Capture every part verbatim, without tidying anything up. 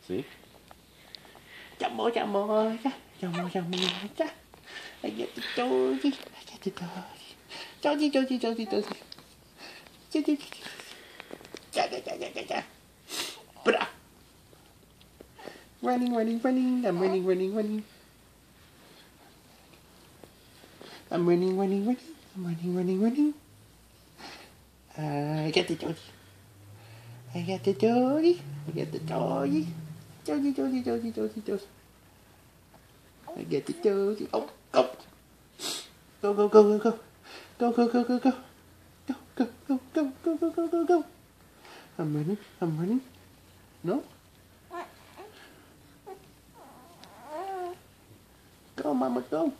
See? Chậm môi, chậm môi, chậm môi, chậm môi, I get the doggy, I get the doggy. Doggy, doggy, doggy, doggy. Doggy, doggy, doggy, doggy. Bra. Running, running, running. I'm running, running, running. I'm running, running, running. I'm running, running, running. I get the doggy. I get the doggy. I get the doggy. Doggy, doggy, doggy, doggy, doggy. I get the doggy. Oh, go. Go, go, go, go, go. Go, go, go, go, go. Go, go, go, go, go, go, go, go, go. I'm running. I'm running. No? Go, mama, go.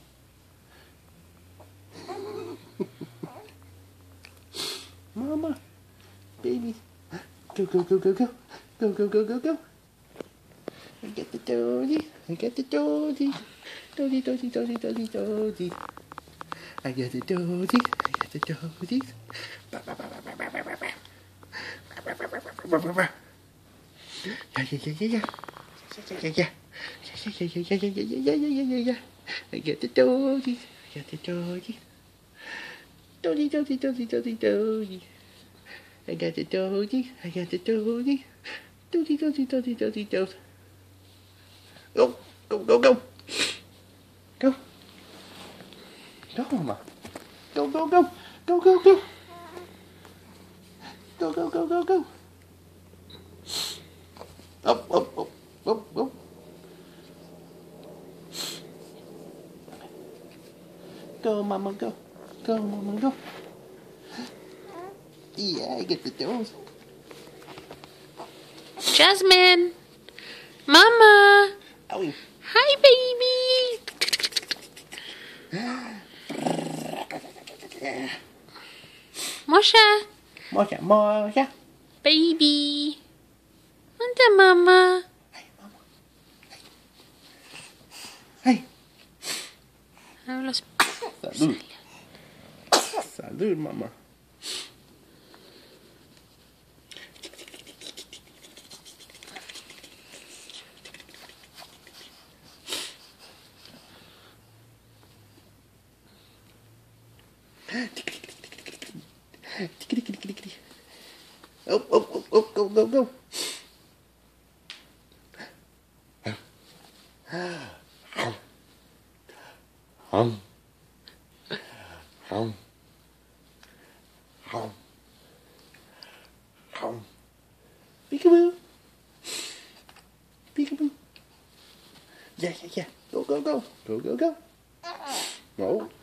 Mama. Baby. Go, go, go, go, go. Go, go, go, go, go. I get the doggy. I get the doggy. Doggy, doggy, doggy, doggy, doggy. I get the doggy. I get the doggy. Yeah, yeah, yeah, yeah, yeah. Yeah, yeah, yeah. Yeah, yeah, yeah, yeah, yeah, yeah, yeah, yeah, yeah, yeah. I get the doggy. I get the doggy. Doggy, doggy, doggy, doggy, doggy. I got the doggy. I got the doggy. Doggy, doggy, doggy, doggy, doggy. Go, go, go, go. Go. Go, mama. Go, go, go. Go, go, go. Go, go, go, go, go. Up, up, up, up, up. Go, mama, go. Go, mama, go. Yeah, I get the dose. Jasmine. Mama. Owie. Hi, baby. Mosha. Mosha, Mosha. Baby. Anda, Mama. Hey, mama. Hey. Hablas. Salud. Salud, mama. Oh, oh, oh, oh, go, go, go. Hum. Hum. Hum. Hum. Peekaboo. Peekaboo. Yeah, yeah, yeah. Go, go, go. Go, go, go. Oh.